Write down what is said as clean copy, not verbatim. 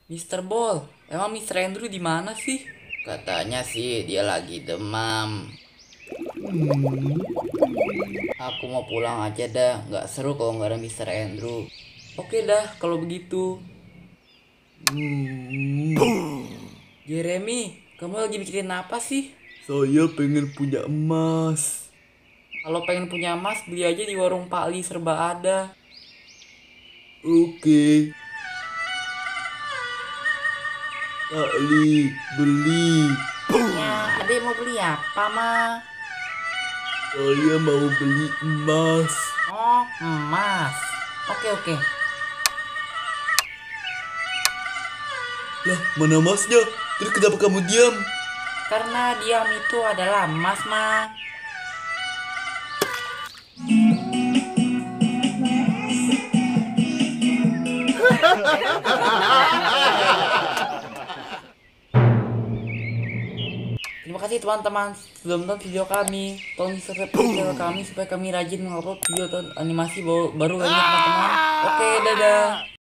Mister Ball, emang Mister Andrew di mana sih? Katanya sih dia lagi demam. Aku mau pulang aja dah, nggak seru kalau nggak ada Mister Andrew. Oke dah, kalau begitu. Jeremy, kamu lagi mikirin apa sih? Saya pengen punya emas. Kalau pengen punya emas, beli aja di warung Pak Ali serba ada. Oke, Kak Li, beli. Ya, adek mau beli apa, Ma? Saya mau beli emas. Oh, emas. Oke. Lah, mana emasnya? Terus kenapa kamu diam? Karena diam itu adalah emas, Ma. Terima kasih teman-teman sudah menonton video kami. Tolong di subscribe channel kami supaya kami rajin mengupload video dan animasi baru lainnya teman-teman. Oke, dadah.